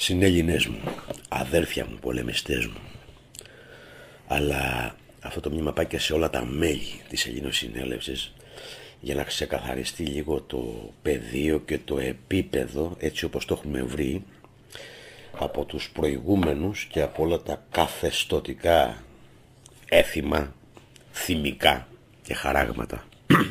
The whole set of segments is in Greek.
Συνέλληνες μου, αδέρφια μου, πολεμιστές μου. Αλλά αυτό το μήνυμα πάει και σε όλα τα μέλη της Ελληνοσυνέλευσης, για να ξεκαθαριστεί λίγο το πεδίο και το επίπεδο, έτσι όπως το έχουμε βρει από τους προηγούμενους και από όλα τα καθεστωτικά έθιμα, θυμικά και χαράγματα.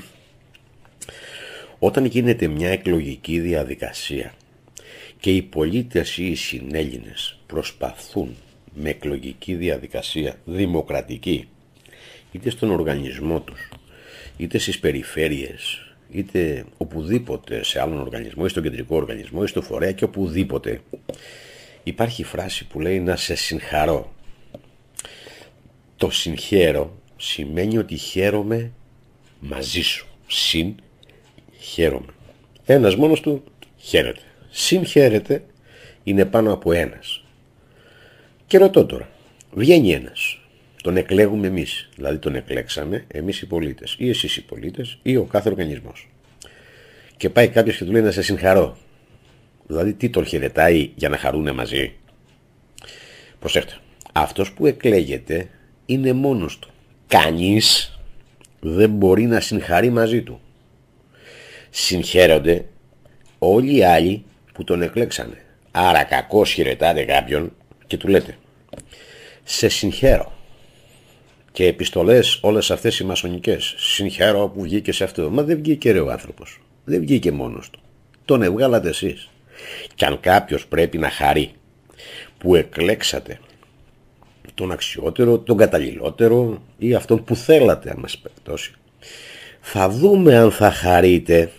Όταν γίνεται μια εκλογική διαδικασία και οι πολίτες ή οι συνέλληνες προσπαθούν με εκλογική διαδικασία δημοκρατική, είτε στον οργανισμό τους, είτε στις περιφέρειες, είτε οπουδήποτε σε άλλον οργανισμό, ή στον κεντρικό οργανισμό, ή στο φορέα και οπουδήποτε, υπάρχει φράση που λέει να σε συγχαρώ. Το συγχαίρω σημαίνει ότι χαίρομαι μαζί σου. Χαίρομαι. Ένας μόνος του χαίρεται. Χαίρεται είναι πάνω από ένας. Και ρωτώ τώρα, βγαίνει ένας, τον εκλέγουμε εμείς, δηλαδή τον εκλέξαμε εμείς οι πολίτες, ή εσείς οι πολίτες, ή ο κάθε οργανισμός. Και πάει κάποιος και του λέει να σε συγχαρώ. Δηλαδή τι τον χαιρετάει για να χαρούνε μαζί? Προσέχτε, αυτός που εκλέγεται είναι μόνος του. Κανείς δεν μπορεί να συγχαρεί μαζί του. Συγχαίρονται όλοι οι άλλοι που τον εκλέξανε. Άρα κακώς χαιρετάτε κάποιον και του λέτε σε συγχαίρω. Και επιστολές όλες αυτές οι μασονικές, συγχαίρω που βγήκε σε αυτό. Μα δεν βγήκε ρε ο άνθρωπος, δεν βγήκε μόνος του, τον ευγάλατε εσείς. Και αν κάποιος πρέπει να χαρεί που εκλέξατε τον αξιότερο, τον καταλληλότερο ή αυτόν που θέλατε, αν μας περιπτώσει, θα δούμε αν θα χαρείτε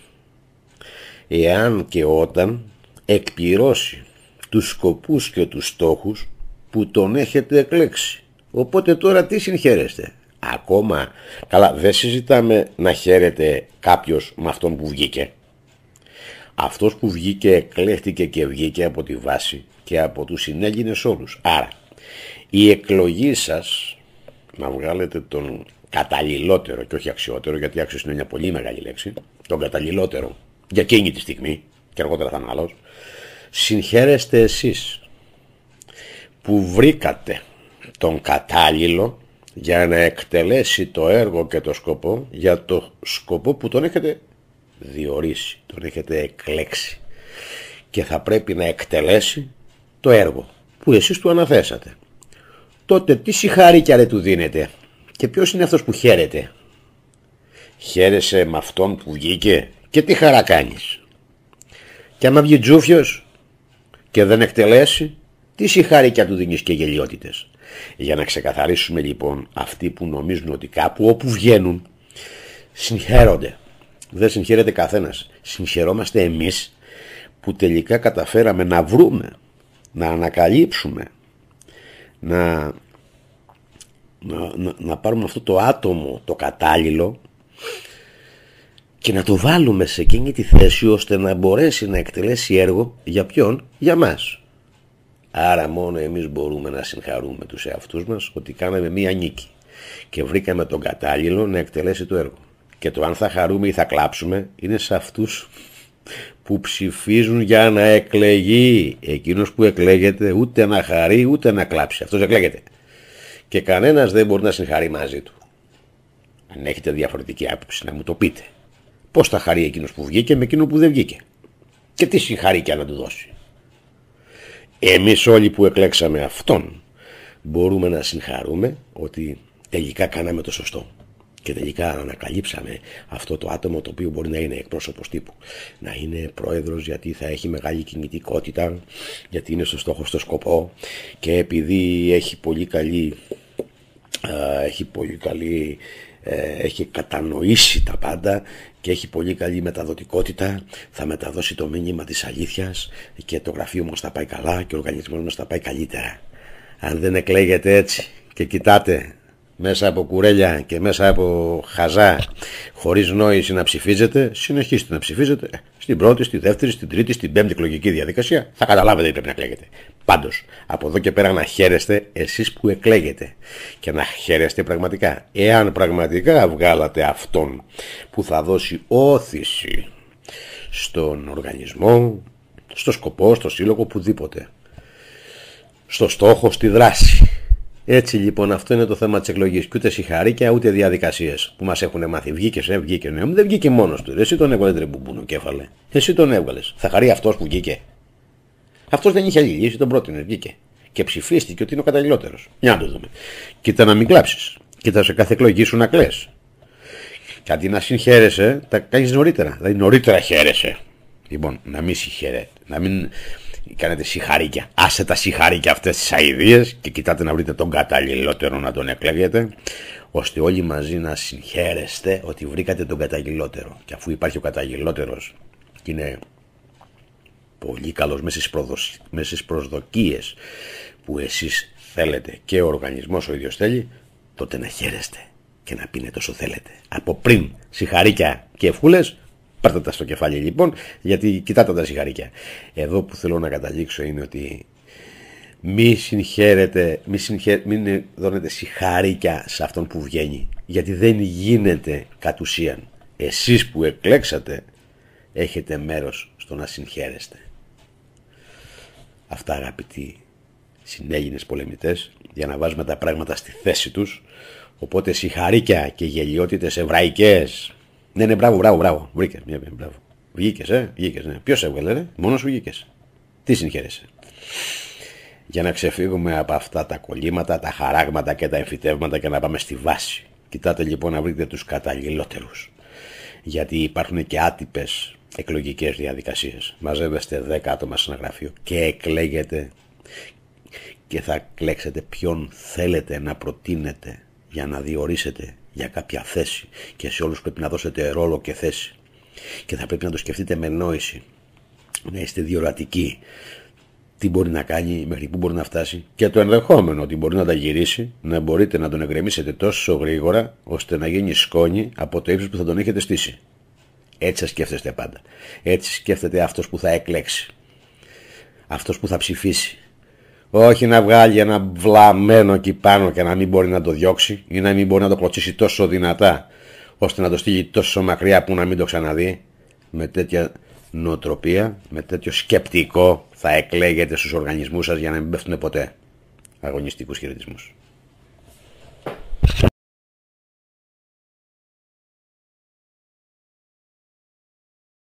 εάν και όταν εκπληρώσει τους σκοπούς και τους στόχους που τον έχετε εκλέξει. Οπότε τώρα τι συγχαίρεστε? Ακόμα, καλά, δεν συζητάμε να χαίρεται κάποιος με αυτόν που βγήκε. Αυτός που βγήκε εκλέχτηκε και βγήκε από τη βάση και από τους συνέλληνες όλους. Άρα η εκλογή σας να βγάλετε τον καταλληλότερο και όχι αξιότερο, γιατί άξιος είναι μια πολύ μεγάλη λέξη, τον καταλληλότερο για εκείνη τη στιγμή και αργότερα θα είναι άλλος. Συγχαίρεστε εσείς που βρήκατε τον κατάλληλο για να εκτελέσει το έργο και το σκοπό, για το σκοπό που τον έχετε διορίσει, τον έχετε εκλέξει και θα πρέπει να εκτελέσει το έργο που εσείς του αναθέσατε. Τότε τι συγχαρήκια ρε του δίνετε? Και ποιος είναι αυτός που χαίρεται? Χαίρεσαι με αυτόν που βγήκε και τι χαρά κάνεις? Και άμα βγει τζούφιος και δεν εκτελέσει, τι συγχαρήκια του δίνεις και γελιότητες? Για να ξεκαθαρίσουμε λοιπόν, αυτοί που νομίζουν ότι κάπου όπου βγαίνουν συγχαίρονται, δεν συγχαίρεται καθένας. Συγχαιρόμαστε εμείς που τελικά καταφέραμε να βρούμε, να ανακαλύψουμε, να πάρουμε αυτό το άτομο το κατάλληλο και να το βάλουμε σε εκείνη τη θέση ώστε να μπορέσει να εκτελέσει έργο. Για ποιον? Για μας. Άρα μόνο εμείς μπορούμε να συγχαρούμε τους εαυτούς μας ότι κάναμε μία νίκη και βρήκαμε τον κατάλληλο να εκτελέσει το έργο. Και το αν θα χαρούμε ή θα κλάψουμε είναι σε αυτούς που ψηφίζουν για να εκλεγεί. Εκείνος που εκλέγεται ούτε να χαρεί ούτε να κλάψει, αυτός εκλέγεται. Και κανένας δεν μπορεί να συγχαρεί μαζί του. Αν έχετε διαφορετική άποψη να μου το πείτε. Πώς θα χαρεί εκείνος που βγήκε με εκείνο που δεν βγήκε? Και τι συγχαρήκια να του δώσει? Εμείς όλοι που εκλέξαμε αυτόν μπορούμε να συγχαρούμε ότι τελικά κάναμε το σωστό. Και τελικά ανακαλύψαμε αυτό το άτομο το οποίο μπορεί να είναι εκπρόσωπος τύπου. Να είναι πρόεδρος γιατί θα έχει μεγάλη κινητικότητα, γιατί είναι στο στόχο, στο σκοπό και επειδή έχει πολύ καλή, έχει κατανοήσει τα πάντα και έχει πολύ καλή μεταδοτικότητα, θα μεταδώσει το μήνυμα της αλήθειας και το γραφείο μας θα πάει καλά και ο οργανισμός μας θα πάει καλύτερα. Αν δεν εκλέγετε έτσι και κοιτάτε μέσα από κουρέλια και μέσα από χαζά χωρίς νόηση να ψηφίζετε, συνεχίστε να ψηφίζετε στην πρώτη, στη δεύτερη, στην τρίτη, στην πέμπτη εκλογική διαδικασία, θα καταλάβετε τι πρέπει να εκλέγετε. Πάντως, από εδώ και πέρα να χαίρεστε εσείς που εκλέγετε και να χαίρεστε πραγματικά. Εάν πραγματικά βγάλατε αυτόν που θα δώσει όθηση στον οργανισμό, στο σκοπό, στο σύλλογο, οπουδήποτε. στο στόχο, στη δράση. Έτσι λοιπόν αυτό είναι το θέμα της εκλογής. Και ούτε συγχαρήκια ούτε διαδικασίες που μας έχουν μάθει. Βγήκε, βγήκε. Ναι, δεν βγήκε μόνος του. Εσύ τον έβγαλε τρεμπουμπούνο κέφαλε. Εσύ τον έβγαλες. Θα χαρεί αυτός που βγήκε. Αυτός δεν είχε άλλη λύση, τον πρότεινε, βγήκε. Και ψηφίστηκε ότι είναι ο καταλληλότερος. Για να το δούμε. Κοίτα να μην κλάψεις. Κοίτα σε κάθε εκλογή σου να κλαις. Και αντί να συγχαίρεσαι, τα κάνεις νωρίτερα. Δηλαδή νωρίτερα χαίρεσαι. Λοιπόν, να μην συγχαίρετε. Να μην κάνετε συγχαρήκια. Άσε τα συγχαρήκια αυτές τις αηδίες και κοιτάτε να βρείτε τον καταλληλότερο να τον εκλέγετε, ώστε όλοι μαζί να συγχαίρεστε ότι βρήκατε τον καταλληλότερο. Και αφού υπάρχει ο καταλληλότερος και είναι πολύ καλός μέσα στις προσδοκίες που εσείς θέλετε και ο οργανισμός ο ίδιος θέλει, τότε να χαίρεστε και να πίνετε όσο θέλετε. Από πριν συγχαρήκια και ευχούλες, πάρτε τα στο κεφάλι λοιπόν, γιατί κοιτάτε τα συγχαρήκια. Εδώ που θέλω να καταλήξω είναι ότι μην δώνετε συγχαρήκια σε αυτόν που βγαίνει, γιατί δεν γίνεται κατ' ουσίαν. Εσείς που εκλέξατε έχετε μέρος στο να συγχαίρεστε. Αυτά αγαπητοί συνέλληνες πολεμητές, για να βάζουμε τα πράγματα στη θέση τους. Οπότε συγχαρήκια και γελιότητες εβραϊκές. Ναι, μπράβο. Βρήκες, μπράβο. Βγήκες, ναι. Ποιος έβγαλε, ρε? Μόνος σου βγήκες. Τι συγχαίρεσαι. Για να ξεφύγουμε από αυτά τα κολλήματα, τα χαράγματα και τα εμφυτεύματα και να πάμε στη βάση. Κοιτάτε λοιπόν να βρείτε τους καταλληλότερους. Γιατί υπάρχουν και άτυπες εκλογικές διαδικασίες. Μαζεύεστε 10 άτομα σε ένα γραφείο και εκλέγετε και θα εκλέξετε ποιον θέλετε να προτείνετε για να διορίσετε για κάποια θέση, και σε όλους πρέπει να δώσετε ρόλο και θέση και θα πρέπει να το σκεφτείτε με νόηση, να είστε διορατικοί, τι μπορεί να κάνει, μέχρι πού μπορεί να φτάσει και το ενδεχόμενο ότι μπορεί να τα γυρίσει, να μπορείτε να τον εγκρεμίσετε τόσο γρήγορα ώστε να γίνει σκόνη από το ύψος που θα τον έχετε στήσει. Έτσι θα σκέφτεστε πάντα. Έτσι σκέφτεται αυτός που θα εκλέξει, αυτός που θα ψηφίσει. Όχι να βγάλει ένα βλαμμένο εκεί πάνω και να μην μπορεί να το διώξει ή να μην μπορεί να το κλωτσίσει τόσο δυνατά ώστε να το στείλει τόσο μακριά που να μην το ξαναδεί. Με τέτοια νοοτροπία, με τέτοιο σκεπτικό θα εκλέγετε στους οργανισμούς σας για να μην πέφτουν ποτέ. Αγωνιστικούς χαιρετισμούς.